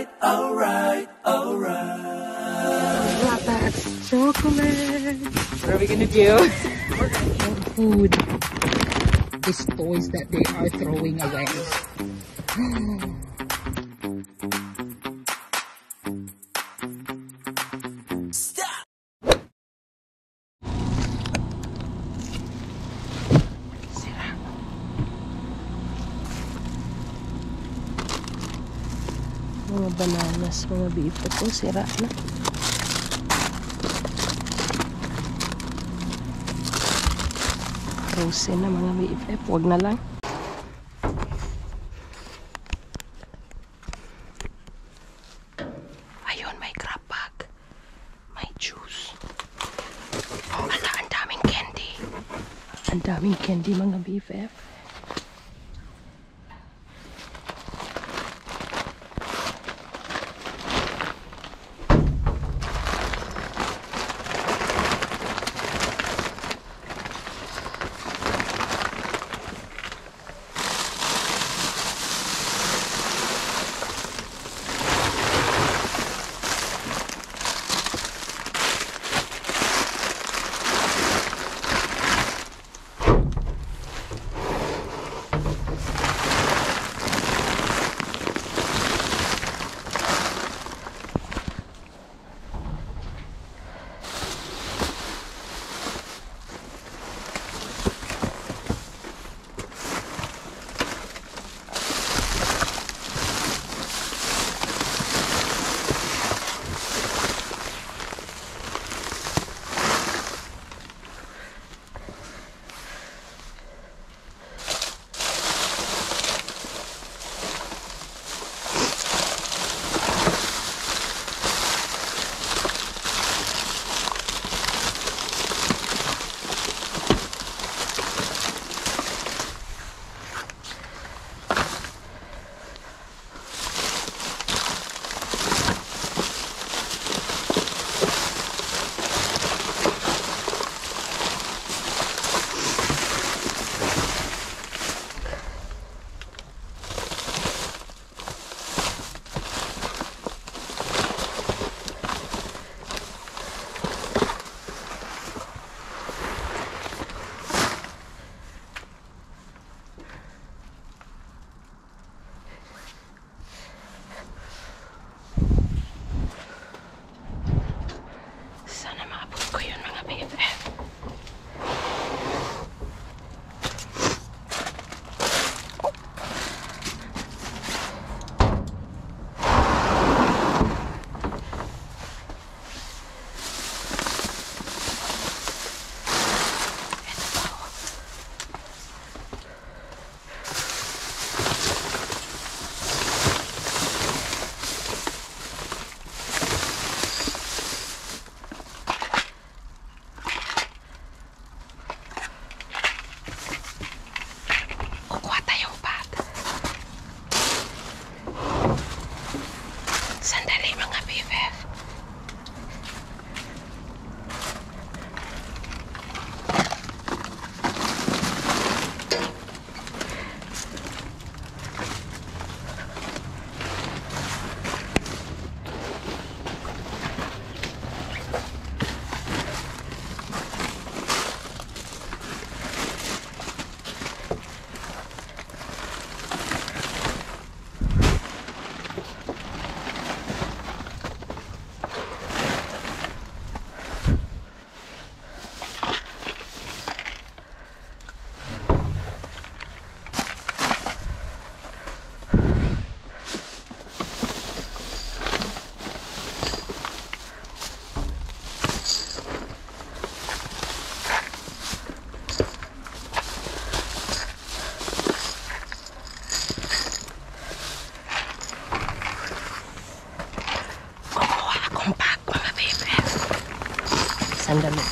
That's chocolate. What are we gonna do? We're gonna eat food. These toys that they are throwing away. Stop! Sira. Mga bananas, mga bito po, sira na. Frozen na mga BFF, huwag na lang. Ayun, may crab bag, may juice. Oh, ala, ang daming candy. Ang daming candy mga BFF. Sandali.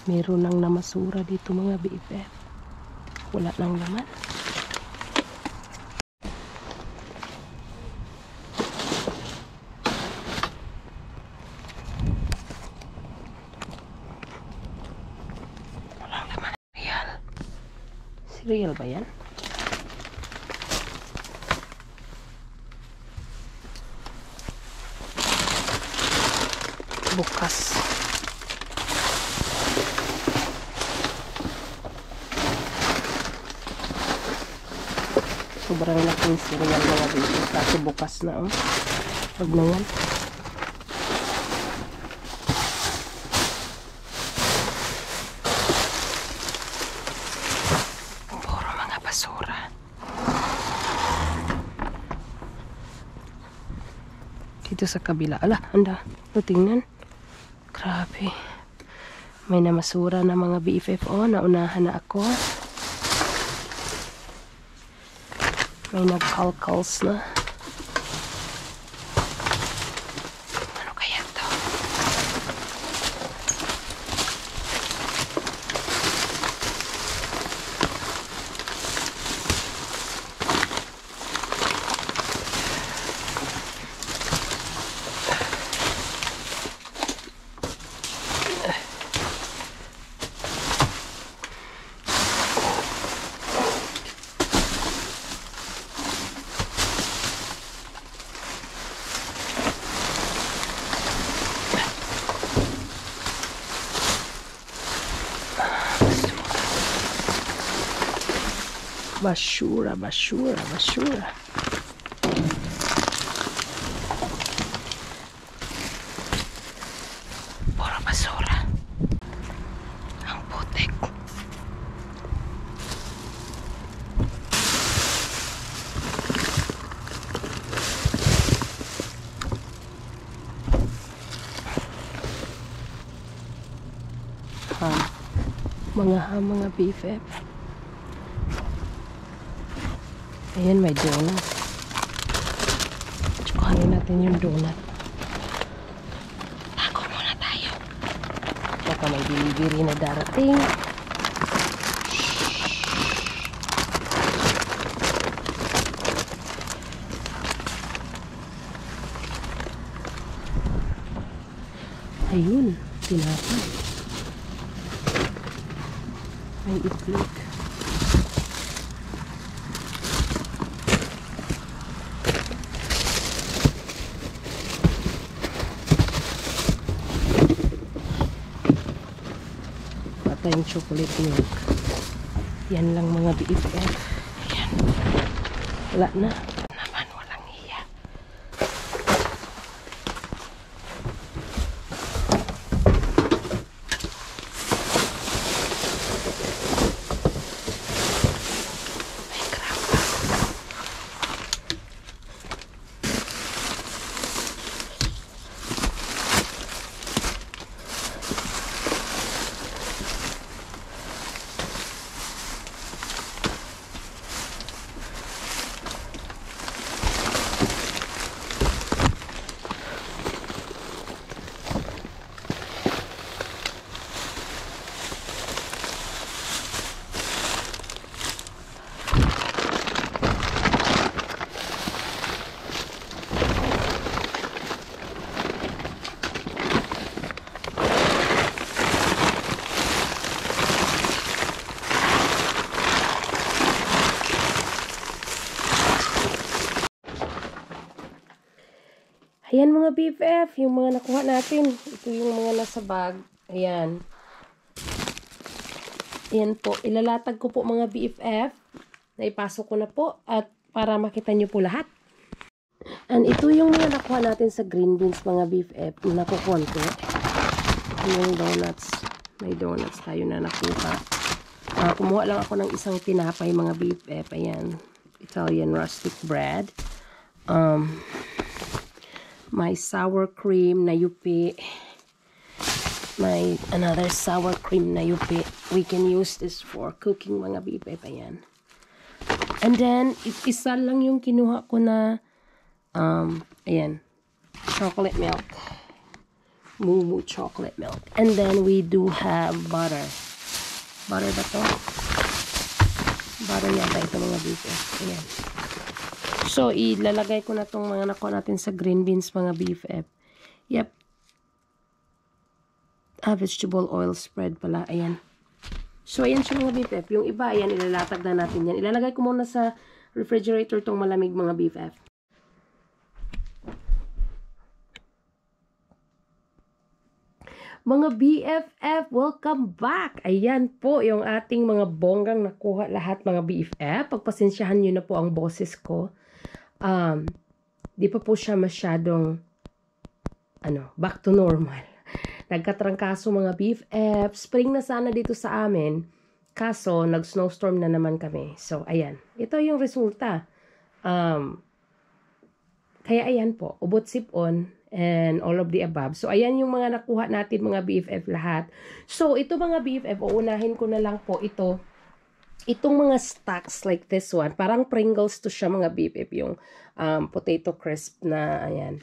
Meron nang namasura dito mga BFF. Wala nang laman. Walang laman. Real. Real ba yan? Bukas. Sobrang laking cereal mga BFF. Kasi bukas na Wag na yan. Puro mga basura. Dito sa kabila. Ala, anda. Tingnan. Grabe. May namasura na mga BFF. Naunahan na ako. May nagkalkals na. Ano kaya to? Basura, basura, basura. Puro basura. Ang putik. Mga BFF. Ayan, may donut. Tsukanin natin yung donut. Tago muna tayo. Baka may delivery na darating. Ayun, tinapay. May itlog. Yung chocolate milk. Yan lang mga BFF. Yan. Wala na. Naman walang iya. May grapa. Ayan mga BFF, yung mga nakuha natin. Ito yung mga nasa bag. Ayan. Ayan po. Ilalatag ko po mga BFF. Naipasok ko na po. At para makita nyo po lahat. And ito yung mga nakuha natin sa green beans mga BFF. Na nakukonto. Yung donuts. May donuts tayo na nakuha. Kumuha lang ako ng isang tinapay mga BFF. Ayan. Italian rustic bread. May sour cream na yupi. May another sour cream na yupi. We can use this for cooking mga BFF. Ayan. And then, isa lang yung kinuha ko na, ayan, chocolate milk. Moo Moo chocolate milk. And then we do have butter. Butter ba to? Butter yata ito mga BFF. Ayan. So, ilalagay ko na itong mga nakuha natin sa green beans mga BFF. Yep. Vegetable oil spread pala. Ayan. So, ayan siya mga BFF. Yung iba, ayan, ilalatag na natin yan. Ilalagay ko muna sa refrigerator itong malamig mga BFF. Mga BFF, welcome back! Ayan po yung ating mga bonggang nakuha lahat mga BFF. Pagpasensyahan nyo na po ang boses ko. Di pa po siya masyadong back to normal. Nagkatrangkaso mga BFF. Spring na sana dito sa amin. Kaso, nag-snowstorm na naman kami. So, ayan. Ito yung resulta. Kaya ayan po. Ubot sipon and all of the above. So, ayan yung mga nakuha natin mga BFF lahat. So, ito mga BFF, uunahin ko na lang po ito. Itong mga stacks like this one. Parang Pringles to siya mga BFF. Yung potato crisp na, ayan.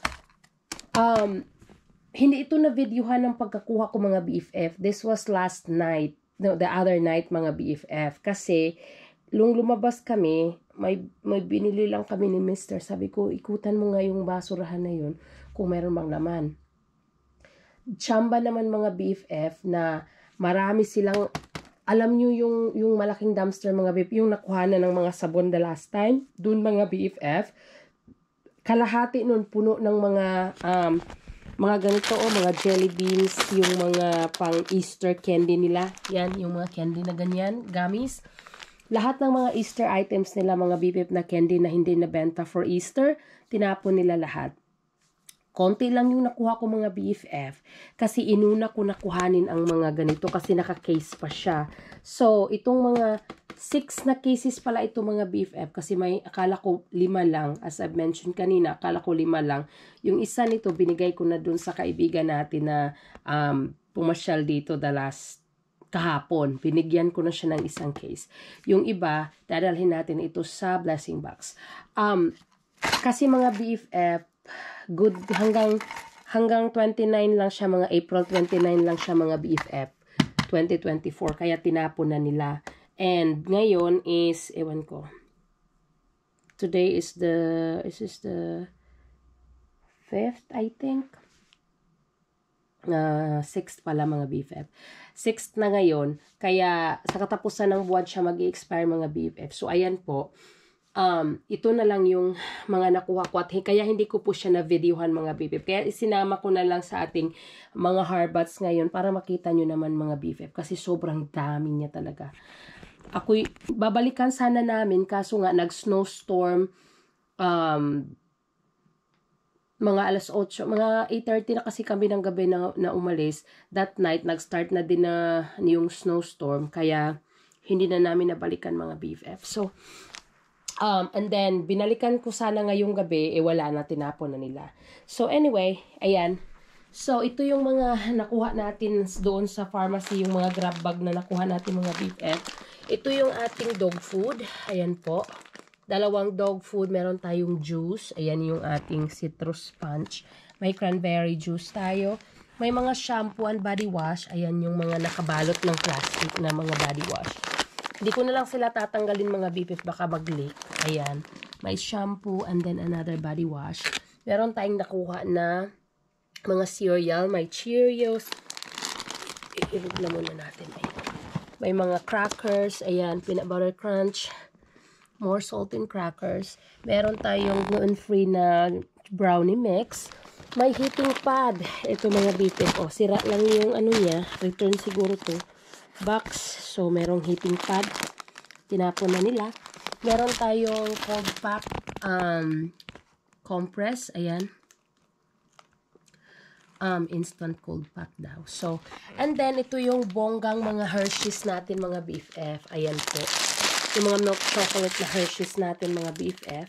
Hindi ito na videohan ng pagkakuha ko mga BFF. This was last night. No, the other night mga BFF. Kasi, lumabas kami, may binili lang kami ni Mr. Sabi ko, ikutan mo nga yung basurahan na yun kung meron mang laman. Tsamba naman mga BFF na marami silang, alam nyo yung malaking dumpster mga BFF, yung nakuha na ng mga sabon the last time, dun mga BFF, kalahati nun puno ng mga ganito mga jelly beans, yung mga pang Easter candy nila. Yan, yung mga candy na ganyan, gummies. Lahat ng mga Easter items nila, mga BFF na candy na hindi nabenta for Easter, tinapon nila lahat. Konti lang yung nakuha ko mga BFF kasi inuna ko nakuhanin ang mga ganito kasi naka-case pa siya. So, itong mga 6 na cases pala ito mga BFF kasi may akala ko 5 lang. As I've mentioned kanina, akala ko 5 lang. Yung isa nito binigay ko na dun sa kaibigan natin na pumasyal dito the last kahapon. Binigyan ko na siya ng isang case. Yung iba, dadalhin natin ito sa blessing box. Kasi mga BFF, good hanggang 29 lang siya mga April 29 lang siya mga BFF 2024 kaya tinapon na nila. And ngayon is ewan ko. Today is the 5th I think. 6th pala mga BFF. 6th na ngayon kaya sa katapusan ng buwan siya mag-i-expire mga BFF. So ayan po. Ito na lang yung mga nakuha ko at kaya hindi ko po siya na videohan mga BFF. Kaya isinama ko na lang sa ating mga harbats ngayon para makita nyo naman mga BFF kasi sobrang dami niya talaga. Ako'y babalikan sana namin kaso nga nag-snowstorm mga alas 8, mga 8:30 na kasi kami ng gabi na umalis. That night, nag-start na din na yung snowstorm kaya hindi na namin nabalikan mga BFF. So, and then, binalikan ko sana ngayong gabi, wala na, tinapon na nila. So, anyway, ayan. So, ito yung mga nakuha natin doon sa pharmacy, yung mga grab bag na nakuha natin mga BFF. Ito yung ating dog food. Ayan po. 2 dog food. Meron tayong juice. Ayan yung ating citrus punch. May cranberry juice tayo. May mga shampoo and body wash. Ayan yung mga nakabalot ng plastic na mga body wash. Hindi ko na lang sila tatanggalin mga BFF baka mag-leak. Ayan. May shampoo and then another body wash. Meron tayong nakuha na mga cereal. May Cheerios. Ilog na muna natin. Ayan. May mga crackers. Ayan. Peanut butter crunch. More salt and crackers. Meron tayong gluten-free na brownie mix. May heating pad. Ito mga BFF. O, sira lang yung ano niya. Return siguro to. Box. So, merong heating pad. Tinapon na nila. Meron tayong cold pack compress. Ayan. Instant cold pack daw. So, and then, ito yung bonggang mga Hershey's natin, mga BFF. Ayan po. Yung mga milk chocolate na Hershey's natin, mga BFF.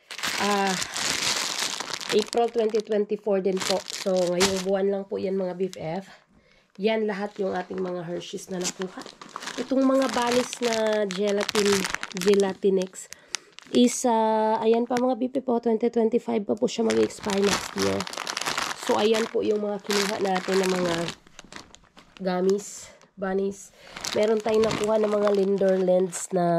April 2024 din po. So, ngayong buwan lang po yan, mga BFF. Yan lahat yung ating mga Hershey's na nakuha. Itong mga balis na Gelatinix is, ayan pa mga BFF po, 2025 pa po siya mag-expire next year. So, ayan po yung mga kinuha natin ng mga gummies, bunnies. Meron tayong nakuha ng mga Linderlands na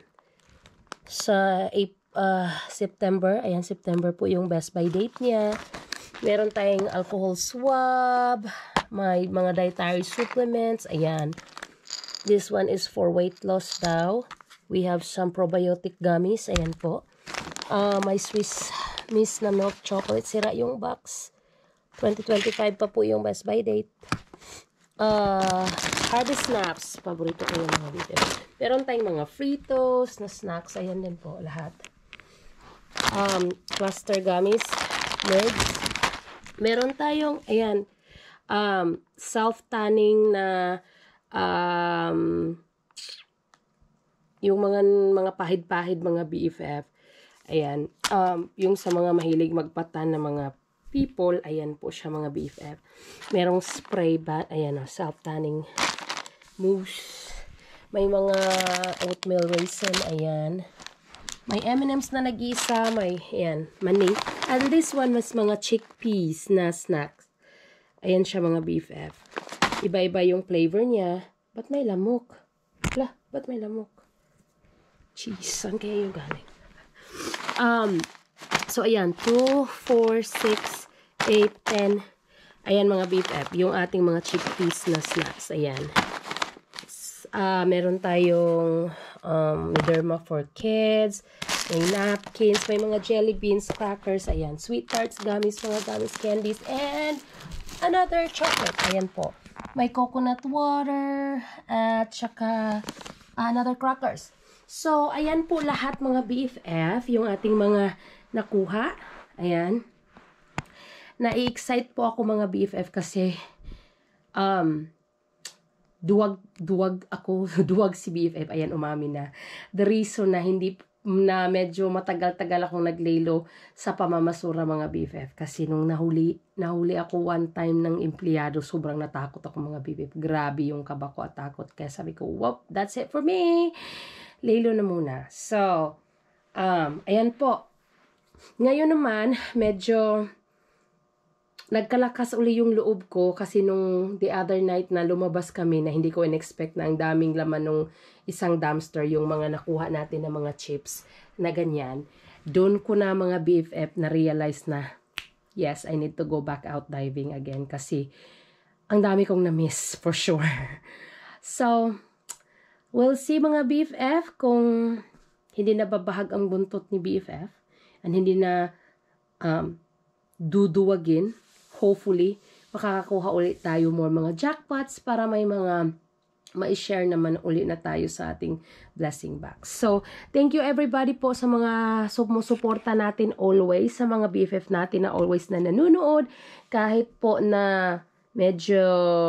sa September. Ayan, September po yung best by date niya. Meron tayong alcohol swab. May mga dietary supplements. Ayan. This one is for weight loss daw. We have some probiotic gummies. Ayan po. May Swiss Miss na milk chocolate. Sira yung box. 2025 pa po yung best by date. Harvest snacks. Paborito ko yung mga dito. Meron tayong mga Fritos na snacks. Ayan din po lahat. Cluster gummies. Nerds. Meron tayong, ayan, self-tanning na yung mga pahid-pahid, mga BFF. Ayan. Yung sa mga mahilig magpatan na mga people, ayan po siya mga BFF. Merong spray ba, ayan o, self-tanning mousse. May mga oatmeal raisin, ayan. May M&M's na nag-isa, may, ayan, mani. And this one was mga chickpeas na snacks. Ayan siya mga BFF. Iba-iba yung flavor niya. Ba't may lamok? Wala, ba't may lamok? Cheese, saan kaya yung galing? So, ayan, 2, 4, 6, 8, 10. Ayan mga BFF, yung ating mga chickpeas na snacks. Ayan. Meron tayong Derma for kids, may napkins, may mga jelly beans, crackers, ayan, sweet tarts, gummies, mga gummies, candies, and another chocolate. Ayan po. May coconut water, at saka another crackers. So, ayan po lahat mga BFF, yung ating mga nakuha. Ayan. Na-excite po ako mga BFF kasi duwag si BFF. Ayan, umami na. The reason na medyo matagal-tagal akong naglaylo sa pamamasura mga BFF. Kasi nung nahuli ako one time ng empleyado, sobrang natakot ako mga BFF. Grabe yung kaba ko at takot. Kaya sabi ko, whoop, that's it for me. Laylo na muna. So, ayan po. Ngayon naman, medyo nagkalakas uli yung loob ko kasi nung the other night na lumabas kami na hindi ko in-expect na ang daming laman nung isang dumpster, yung mga nakuha natin na mga chips na ganyan. Doon ko na mga BFF na realize na, yes, I need to go back out diving again kasi ang dami kong na-miss for sure. So, we'll see mga BFF kung hindi na babahag ang buntot ni BFF and hindi na duduwagin. Hopefully, makakakuha ulit tayo more mga jackpots para may mga ma-share naman ulit na tayo sa ating blessing box. So, thank you everybody po sa mga sumusuporta natin always, sa mga BFF natin na always na nanonood. Kahit po na medyo,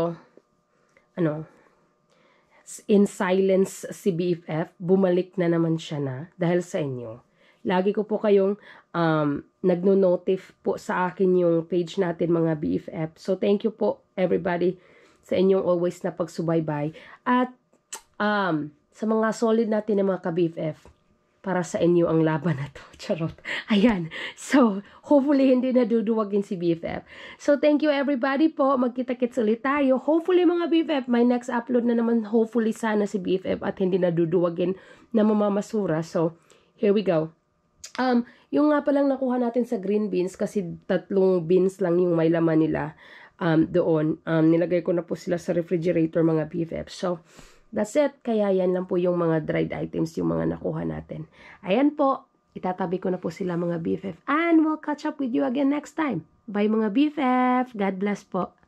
in silence si BFF, bumalik na naman siya na dahil sa inyo. Lagi ko po kayong nagno-notif po sa akin yung page natin mga BFF. So, thank you po everybody sa inyong always na pagsubaybay. At sa mga solid natin na mga ka-BFF, para sa inyo ang laban na to. Charot. Ayan. So, hopefully hindi na duduwagin si BFF. So, thank you everybody po. Magkita-kits ulit tayo. Hopefully mga BFF, my next upload na naman hopefully sana si BFF at hindi na duduwagin na mamamasura. So, here we go. Yung nga palang nakuha natin sa green beans kasi 3 beans lang yung may laman nila doon. Nilagay ko na po sila sa refrigerator mga BFF. So, that's it. Kaya yan lang po yung mga dried items yung mga nakuha natin. Ayan po. Itatabi ko na po sila mga BFF. And we'll catch up with you again next time. Bye mga BFF. God bless po.